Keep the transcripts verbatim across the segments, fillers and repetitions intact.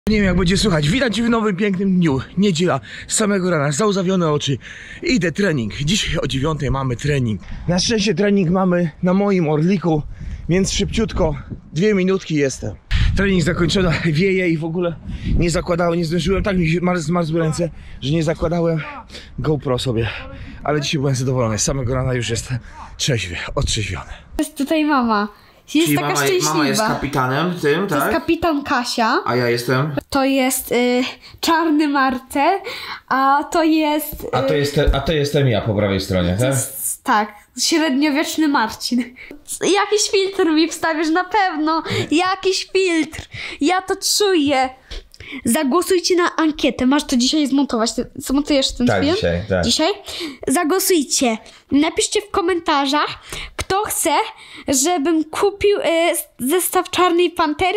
Nie wiem jak będzie słychać, widać w nowym pięknym dniu, niedziela, z samego rana, załzawione oczy, idę trening, dzisiaj o dziewiątej mamy trening. Na szczęście trening mamy na moim Orliku, więc szybciutko, dwie minutki jestem. Trening zakończony, wieje i w ogóle nie zakładałem, nie zdążyłem, tak mi zmarzły ręce, że nie zakładałem GoPro sobie. Ale dzisiaj byłem zadowolony, z samego rana już jestem trzeźwy, otrzeźwiony. Jest tutaj mama. Jest Czyli taka mama, szczęśliwa. mama jest kapitanem tym, To tak? jest kapitan Kasia. A ja jestem? To jest y, czarny Marcel, a to jest... Y, A to, jest te, a to jestem ja po prawej stronie, tak? jest, tak, średniowieczny Marcin. Jakiś filtr mi wstawisz na pewno. Jakiś filtr. Ja to czuję. Zagłosujcie na ankietę. Masz to dzisiaj zmontować. Ty zmontujesz ten Tak, film? dzisiaj, tak. Dzisiaj? Zagłosujcie. Napiszcie w komentarzach, kto chce, żebym kupił y, zestaw Czarnej Pantery.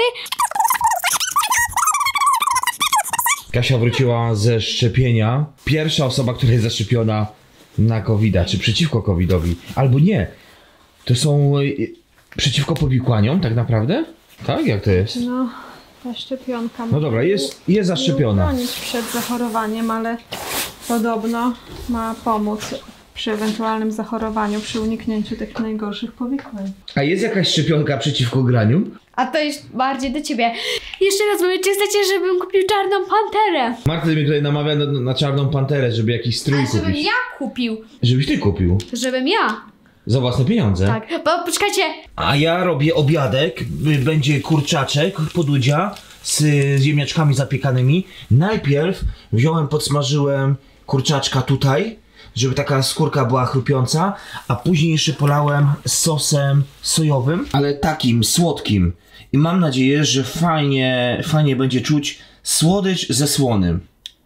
Kasia wróciła ze szczepienia. Pierwsza osoba, która jest zaszczepiona na kowida, czy przeciwko kowidowi. Albo nie. To są y, przeciwko powikłaniom tak naprawdę? Tak? Jak to jest? No, ta szczepionka No dobra, jest, jest zaszczepiona. chronić przed zachorowaniem, ale podobno ma pomóc przy ewentualnym zachorowaniu, przy uniknięciu tych najgorszych powikłań. A jest jakaś szczepionka przeciwko graniu? A to jest bardziej do ciebie. Jeszcze raz mówię, czy chcecie, żebym kupił Czarną Panterę? Marta mnie tutaj namawia na, na Czarną Panterę, żeby jakiś strój A żebym kupić. ja kupił. Żebyś ty kupił. Żebym ja. Za własne pieniądze. Tak, bo poczekajcie. A ja robię obiadek, y, będzie kurczaczek, podudzia z y, ziemniaczkami zapiekanymi. Najpierw wziąłem, podsmażyłem kurczaczka tutaj, żeby taka skórka była chrupiąca, a później jeszcze polałem sosem sojowym, ale takim słodkim. I mam nadzieję, że fajnie, fajnie będzie czuć słodycz ze słonym.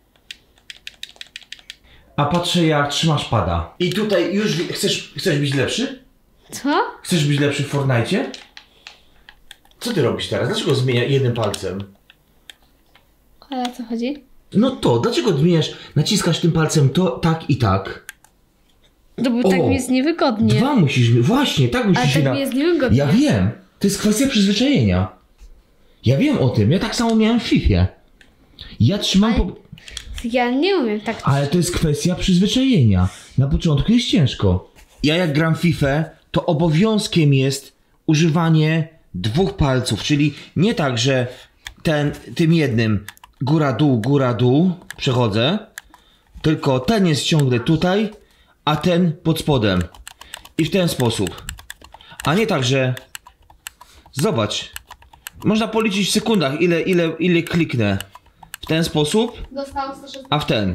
A patrzę jak trzymasz pada. I tutaj już chcesz, chcesz być lepszy? Co? Chcesz być lepszy w Fortnite'cie? Co ty robisz teraz? Dlaczego zmieniasz jednym palcem? Ale o co chodzi? No to, dlaczego zmieniasz, naciskasz tym palcem to, tak i tak? No bo O, tak mi jest niewygodnie. Dwa musisz, właśnie, tak musisz Ale się tak na... mi jest niewygodnie. Ja wiem, to jest kwestia przyzwyczajenia. Ja wiem o tym, ja tak samo miałem w Fifie. Ja trzymam Ale- po... Ja nie umiem tak. Ale to jest kwestia przyzwyczajenia. Na początku jest ciężko. Ja jak gram w Fifę, to obowiązkiem jest używanie dwóch palców, czyli nie tak, że ten, tym jednym góra-dół, góra-dół przechodzę, tylko ten jest ciągle tutaj, a ten pod spodem. I w ten sposób. A nie tak, że... Zobacz. Można policzyć w sekundach, ile, ile, ile kliknę. W ten sposób, Dostałam sto szesnaście. a w ten.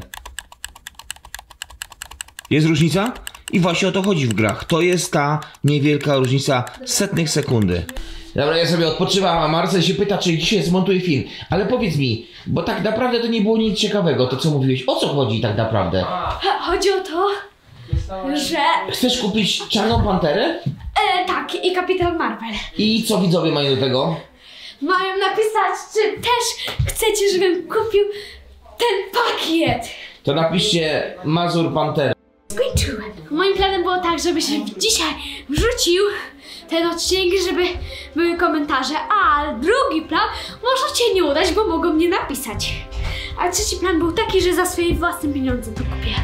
Jest różnica? I właśnie o to chodzi w grach. To jest ta niewielka różnica setnych sekundy. Dobra, ja sobie odpoczywam, a Marcel się pyta, czy dzisiaj zmontuję film. Ale powiedz mi, bo tak naprawdę to nie było nic ciekawego, to co mówiłeś. O co chodzi tak naprawdę? Chodzi o to, że... Chcesz kupić Czarną Panterę? E, tak, i Kapitan Marvel. I co widzowie mają do tego? Mają napisać, czy też chcecie, żebym kupił ten pakiet. To napiszcie Mazur Pantera. Skończyłem. Moim planem było tak, żeby się dzisiaj wrzucił ten odcinek, żeby były komentarze, a drugi plan może się nie udać, bo mogą mnie napisać. A trzeci plan był taki, że za swoje własne pieniądze to kupię.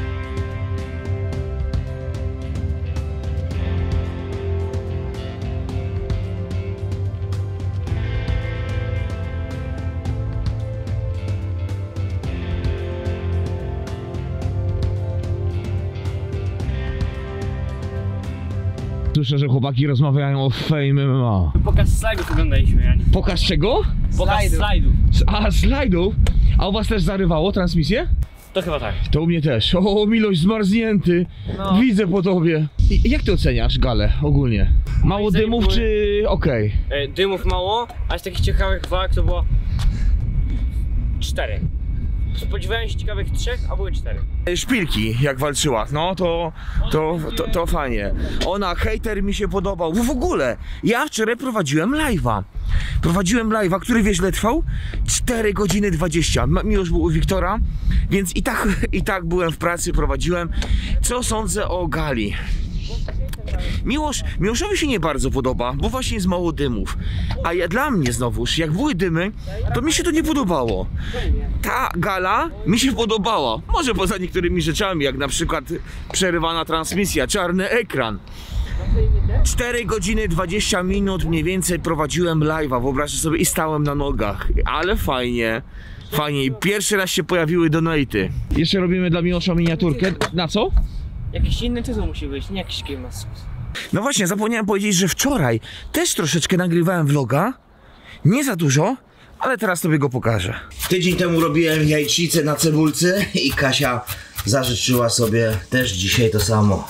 Słyszę, że chłopaki rozmawiają o Fame M M A. Pokaz slajdów oglądaliśmy, Jani. Pokaż czego? Pokaz slajdów. A, slajdów? A u was też zarywało transmisję? To chyba tak. To u mnie też. O, Miloś zmarznięty. No. Widzę po tobie. I jak ty oceniasz galę ogólnie? Mało Moim zdaniem dymów były- czy okej? E, dymów mało, a z takich ciekawych walk to było cztery. Spodziewałem się ciekawych trzech, a były cztery. Szpilki jak walczyła, no to, to, to, to fajnie. Ona, hejter mi się podobał. W ogóle, ja wczoraj prowadziłem live'a. Prowadziłem live'a, który wiesz ile trwał? cztery godziny dwadzieścia. Miłosz był u Wiktora, więc i tak, i tak byłem w pracy, prowadziłem. Co sądzę o gali? Miłosz, Miłoszowi się nie bardzo podoba, bo właśnie jest mało dymów. A ja dla mnie znowuż, jak były dymy, to mi się to nie podobało. Ta gala mi się podobała. Może poza niektórymi rzeczami, jak na przykład przerywana transmisja, czarny ekran. cztery godziny dwadzieścia minut mniej więcej prowadziłem live'a, wyobraźcie sobie, i stałem na nogach. Ale fajnie. Fajnie. I pierwszy raz się pojawiły donaty. Jeszcze robimy dla Miłosza miniaturkę. Na co? Jakiś inny tytuł musi być, nie jakiś Game Master. No właśnie, zapomniałem powiedzieć, że wczoraj też troszeczkę nagrywałem vloga. Nie za dużo, ale teraz sobie go pokażę. Tydzień temu robiłem jajecznicę na cebulce i Kasia zażyczyła sobie też dzisiaj to samo.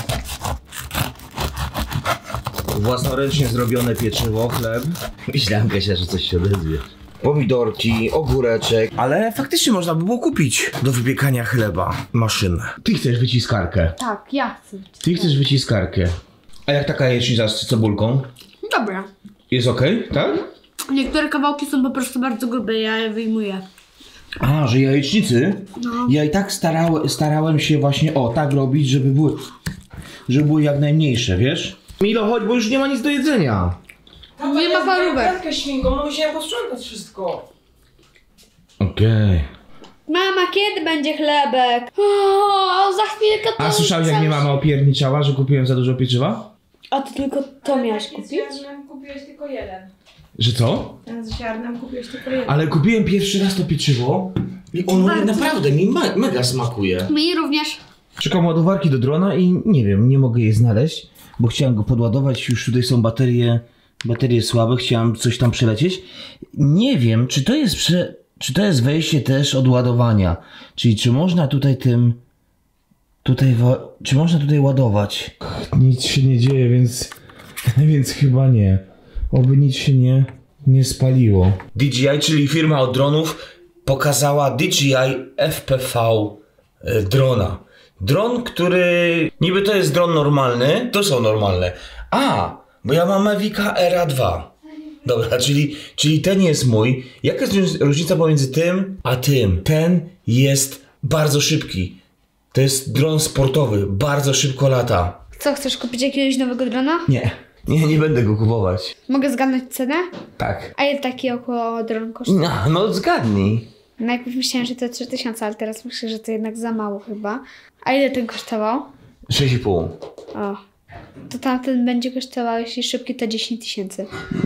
Własnoręcznie zrobione pieczywo, chleb. Myślałem, Kasia, że coś się odezwie. Pomidorki, ogóreczek, ale faktycznie można by było kupić do wypiekania chleba maszynę. Ty chcesz wyciskarkę. Tak, ja chcę. Ty chcesz wyciskarkę. A jak taka jajecznica z cebulką? Dobra. Jest okej, tak? Niektóre kawałki są po prostu bardzo grube, ja je wyjmuję. A, że jajecznicy? No. Ja i tak starałem, starałem się właśnie o tak robić, żeby były, żeby były jak najmniejsze, wiesz? Milo, chodź, bo już nie ma nic do jedzenia. Nie ma parówek. Świnką, no musiałem posprzątać wszystko. Okej. Mama, kiedy będzie chlebek? O, za chwilkę to... A słyszałeś, jak mnie mama opierniczała, że kupiłem za dużo pieczywa? A ty tylko to miałeś kupić? Z ziarnem kupiłeś tylko jeden. Że co? Z ziarnem kupiłeś tylko jeden. Ale kupiłem pierwszy raz to pieczywo i ono Bardzo. naprawdę mi me mega smakuje. Mi również. Szukam ładowarki do drona i nie wiem, nie mogę jej znaleźć, bo chciałem go podładować, już tutaj są baterie, baterie słabe, chciałem coś tam przelecieć. Nie wiem, czy to jest prze, czy to jest wejście też od ładowania, czyli czy można tutaj tym, tutaj, czy można tutaj ładować? Nic się nie dzieje, więc, więc chyba nie. Oby nic się nie, nie spaliło. D J I, czyli firma od dronów, pokazała D J I F P V y, drona. Dron, który niby to jest dron normalny, to są normalne. A, bo ja mam Mavica R A dwa. Dobra, czyli, czyli ten jest mój. Jaka jest różnica pomiędzy tym a tym? Ten jest bardzo szybki. To jest dron sportowy, bardzo szybko lata. Co, chcesz kupić jakiegoś nowego drona? Nie, nie, nie będę go kupować. Mogę zgadnąć cenę? Tak. A ile taki około dron kosztuje? No, no zgadnij. Najpierw myślałem, że to trzy tysiące, ale teraz myślę, że to jednak za mało chyba. A ile ten kosztował? sześć i pół. O. To tamten będzie kosztował, jeśli szybki, to dziesięć tysięcy.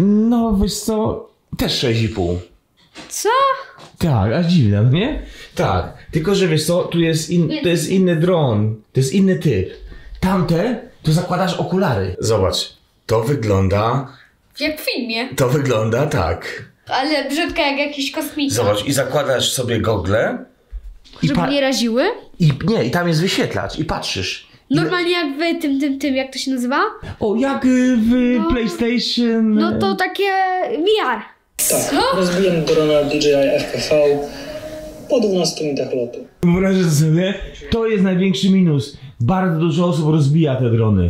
No wiesz co, też sześć i pół. Co? Tak, aż dziwne, no nie? Tak, tylko że wiesz co, tu jest, in, to jest inny dron, to jest inny typ. Tamte, to zakładasz okulary. Zobacz, to wygląda, Jak w filmie. to wygląda tak. Ale brzydka jak jakiś kosmita. Zobacz, i zakładasz sobie gogle. I Żeby pa- nie raziły? I nie, i tam jest wyświetlacz, i patrzysz. I Normalnie jak wy tym, tym, tym, jak to się nazywa? O, jak y, w No. PlayStation. No to takie V R. Tak, rozbiłem drona D J I F P V po dwunastu minutach lotu. Wyobrażasz sobie? To jest największy minus. Bardzo dużo osób rozbija te drony.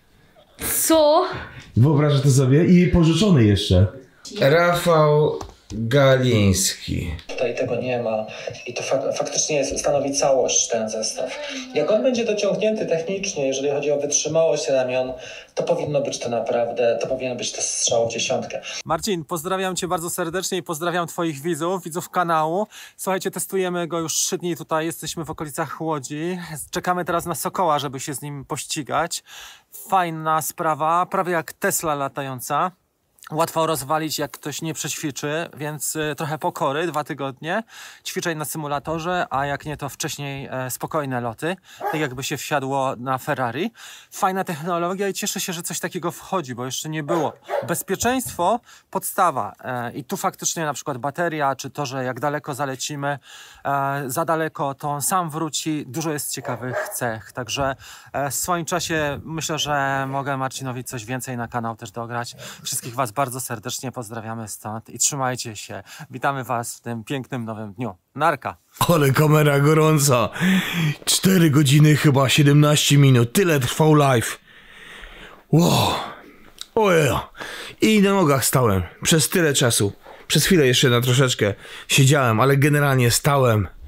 Co? Wyobrażasz to sobie? I pożyczony jeszcze. Rafał Galiński. Tutaj tego nie ma i to fak faktycznie jest, stanowi całość ten zestaw. Jak on będzie dociągnięty technicznie, jeżeli chodzi o wytrzymałość ramion, to powinno być to naprawdę, to powinien być to strzał w dziesiątkę. Marcin, pozdrawiam Cię bardzo serdecznie i pozdrawiam Twoich widzów, widzów kanału. Słuchajcie, testujemy go już trzy dni tutaj, jesteśmy w okolicach Łodzi. Czekamy teraz na Sokoła, żeby się z nim pościgać. Fajna sprawa, prawie jak Tesla latająca. Łatwo rozwalić, jak ktoś nie przećwiczy, więc y, trochę pokory, dwa tygodnie, ćwiczeń na symulatorze, a jak nie, to wcześniej e, spokojne loty, tak jakby się wsiadło na Ferrari. Fajna technologia i cieszę się, że coś takiego wchodzi, bo jeszcze nie było. Bezpieczeństwo, podstawa e, i tu faktycznie na przykład bateria, czy to, że jak daleko zalecimy, e, za daleko, to on sam wróci. Dużo jest ciekawych cech, także e, w swoim czasie myślę, że mogę Marcinowi coś więcej na kanał też dograć. Wszystkich Was bardzo serdecznie pozdrawiamy stąd i trzymajcie się. Witamy Was w tym pięknym nowym dniu. Narka! Ale kamera gorąca. cztery godziny chyba siedemnaście minut. Tyle trwał live. Wow. Ojej. I na nogach stałem. Przez tyle czasu. Przez chwilę jeszcze na troszeczkę siedziałem, ale generalnie stałem.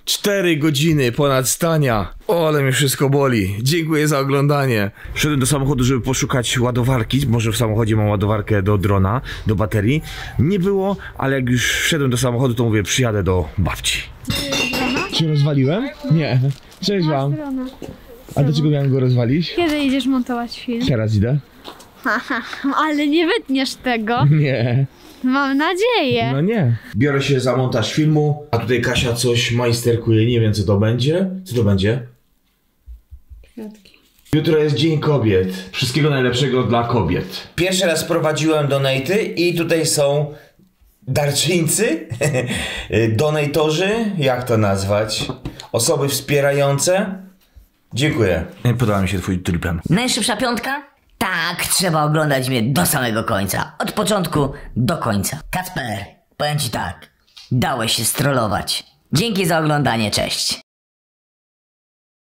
Cztery godziny ponad stania. O, ale mnie wszystko boli. Dziękuję za oglądanie. Wszedłem do samochodu, żeby poszukać ładowarki. Może w samochodzie mam ładowarkę do drona, do baterii. Nie było, ale jak już wszedłem do samochodu, to mówię, przyjadę do babci. Czy rozwaliłem? Nie. Cześć wam. A dlaczego miałem go rozwalić? Kiedy idziesz montować film? Teraz idę. Ale nie wytniesz tego. Nie. Mam nadzieję. No nie. Biorę się za montaż filmu, a tutaj Kasia coś majsterkuje, nie wiem co to będzie. Co to będzie? Kwiatki. Jutro jest Dzień Kobiet. Wszystkiego najlepszego dla kobiet. Pierwszy raz prowadziłem donaty i tutaj są darczyńcy, donatorzy, jak to nazwać? Osoby wspierające. Dziękuję. Podoba mi się twój tulipan. Najszybsza piątka? Tak, trzeba oglądać mnie do samego końca. Od początku do końca. Kacper, powiem ci tak. Dałeś się strollować. Dzięki za oglądanie, cześć.